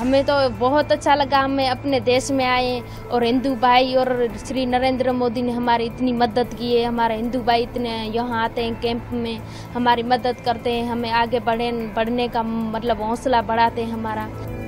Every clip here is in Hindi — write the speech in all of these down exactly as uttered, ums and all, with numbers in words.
हमें तो बहुत अच्छा लगा, हमें अपने देश में आए और हिंदू भाई और श्री नरेंद्र मोदी ने हमारी इतनी मदद की है। हमारे हिंदू भाई इतने यहाँ आते हैं कैंप में, हमारी मदद करते हैं, हमें आगे बढ़े बढ़ने का मतलब हौसला बढ़ाते हैं हमारा।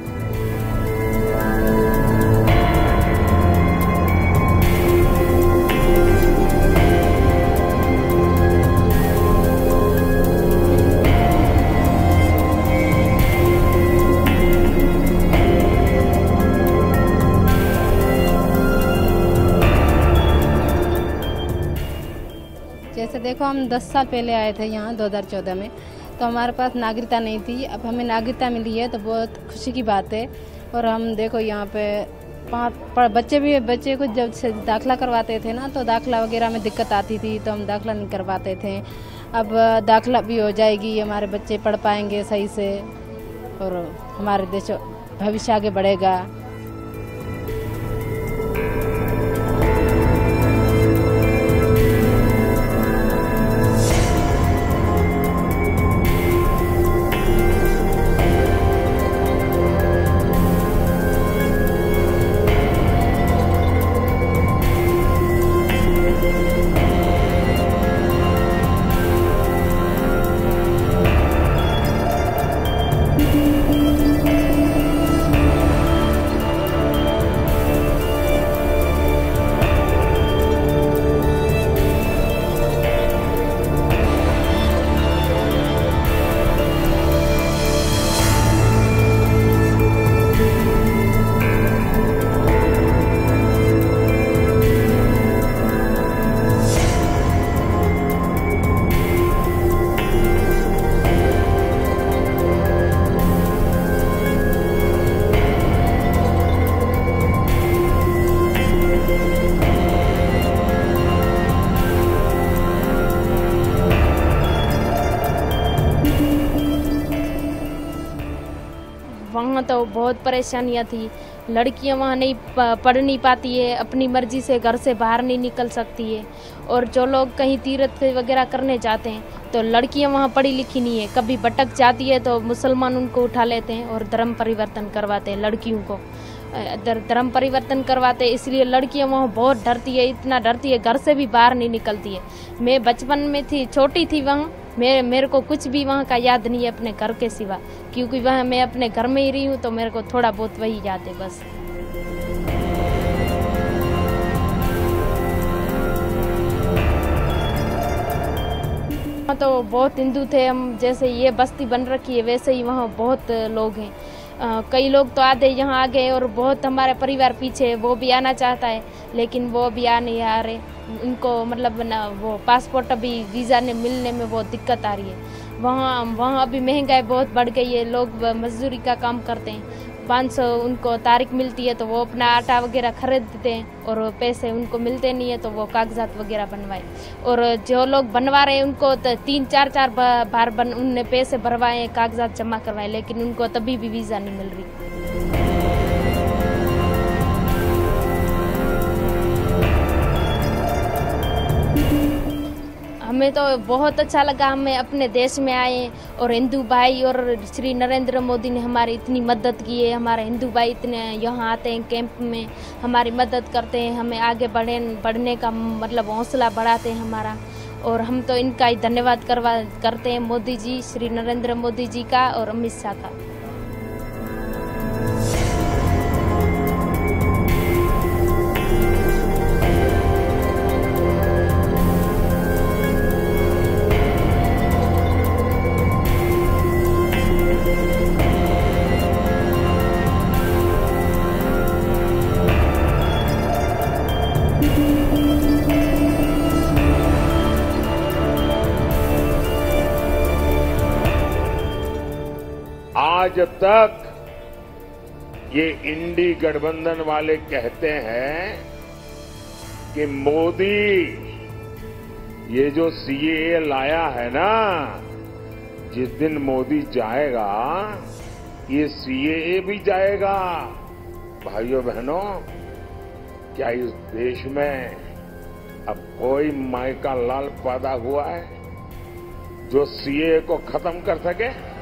जैसे देखो, हम दस साल पहले आए थे यहाँ दो हज़ार चौदह में, तो हमारे पास नागरिकता नहीं थी। अब हमें नागरिकता मिली है तो बहुत खुशी की बात है। और हम देखो यहाँ पे पाँच बच्चे भी बच्चे को जब से दाखिला करवाते थे ना, तो दाखिला वगैरह में दिक्कत आती थी, तो हम दाखिला नहीं करवाते थे। अब दाखिला भी हो जाएगी, हमारे बच्चे पढ़ पाएंगे सही से और हमारे देश भविष्य आगे बढ़ेगा। वहाँ तो बहुत परेशानियाँ थी, लड़कियाँ वहाँ नहीं पढ़ नहीं पाती है, अपनी मर्जी से घर से बाहर नहीं निकल सकती है। और जो लोग कहीं तीर्थ वगैरह करने जाते हैं तो लड़कियाँ वहाँ पढ़ी लिखी नहीं है, कभी भटक जाती है तो मुसलमान उनको उठा लेते हैं और धर्म परिवर्तन करवाते हैं लड़कियों को, धर्म परिवर्तन करवाते हैं। इसलिए लड़कियां वहाँ बहुत डरती है, इतना डरती है, घर से भी बाहर नहीं निकलती है। मैं बचपन में थी, छोटी थी वहाँ, मेरे मेरे को कुछ भी वहाँ का याद नहीं है अपने घर के सिवा, क्योंकि वहाँ मैं अपने घर में ही रही हूँ, तो मेरे को थोड़ा बहुत वही याद है बस। वहाँ तो बहुत हिंदू थे हम, जैसे ये बस्ती बन रखी है वैसे ही वहाँ बहुत लोग हैं। आ, कई लोग तो आधे यहाँ आ गए और बहुत हमारे परिवार पीछे है, वो भी आना चाहता है लेकिन वो भी आ नहीं आ रहे, उनको मतलब ना वो पासपोर्ट अभी वीज़ा ने मिलने में बहुत दिक्कत आ रही है। वहाँ वहाँ अभी महंगाई बहुत बढ़ गई है, लोग मजदूरी का काम करते हैं, पाँच सौ उनको तारीख मिलती है तो वो अपना आटा वगैरह खरीदते हैं और पैसे उनको मिलते नहीं है तो वो कागजात वगैरह बनवाए। और जो लोग बनवा रहे हैं उनको तो तीन चार चार बार बन उनने पैसे भरवाए, कागजात जमा करवाए, लेकिन उनको तभी भी वीज़ा नहीं मिल रही। हमें तो बहुत अच्छा लगा, हमें अपने देश में आए और हिंदू भाई और श्री नरेंद्र मोदी ने हमारी इतनी मदद की है। हमारे हिंदू भाई इतने यहाँ आते हैं कैंप में, हमारी मदद करते हैं, हमें आगे बढ़े बढ़ने का मतलब हौसला बढ़ाते हैं हमारा। और हम तो इनका ही धन्यवाद करवा करते हैं, मोदी जी, श्री नरेंद्र मोदी जी का और अमित शाह का। आज तक ये इंडी गठबंधन वाले कहते हैं कि मोदी ये जो सीएए लाया है ना, जिस दिन मोदी जाएगा ये सीएए भी जाएगा। भाइयों बहनों, क्या इस देश में अब कोई माई का लाल पैदा हुआ है जो सीएए को खत्म कर सके?